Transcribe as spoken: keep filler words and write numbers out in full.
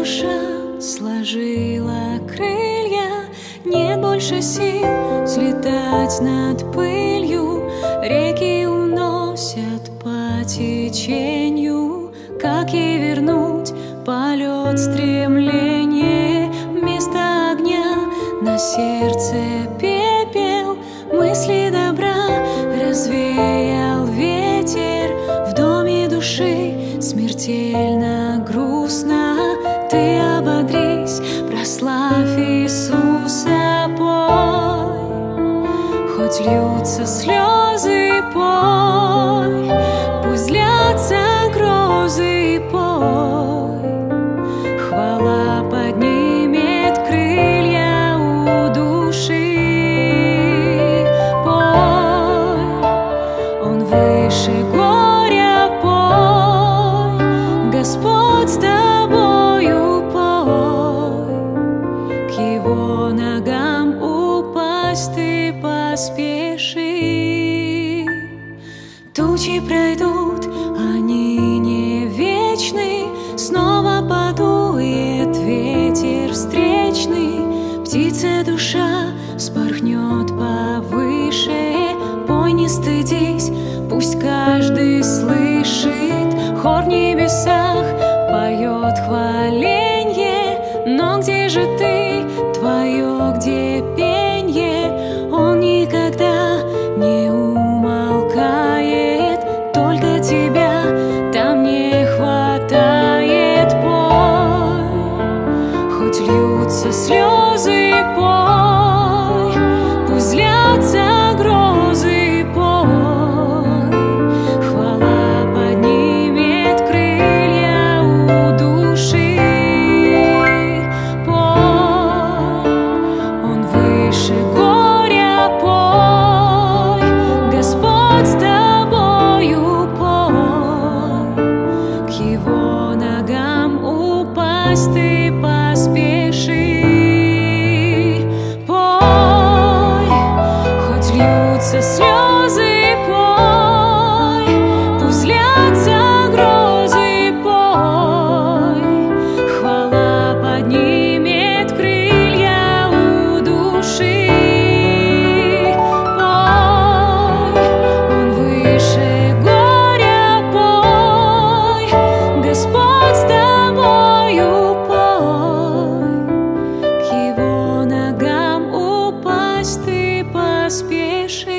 душа сложила крылья, нет больше сил взлетать над пылью. Реки уносят по течению, как ей вернуть полет стремление? Вместо огня на сердце пепел, мысли добра развеял ветер. В доме души смертельно грустно, ты ободрись, прославь Иисуса, пой. Хоть льются слезы, пой, пусть длятся грозы, пой. Хвала поднимет крылья у души, пой. Он выше горя, пой, Господь с тобою, пой. К его ногам упасть ты поспеши. Тучи пройдут, они не вечны, снова подует ветер встречный. Птица душа вспорхнет повыше, пой, не стыдись, пусть каждый слышит. Хор в небесах поет хваленье, но где же ты, твое где пенье? Он никогда не умолкает, только тебя там не хватает, пой. Хоть льются слезы, пой, пусть длятся грозы, пой. Хвала поднимет крылья у души, пой. Он выше горя, пой, Господь с тобою, пой. К его ногам упасть ты поспеши, пой. Хоть льются слезы, пой, пусть длятся грозы, пой. Хвала поднимет крылья у души, пой. Он выше горя, пой, Господь с тобою, пой. К его ногам упасть ты поспеши.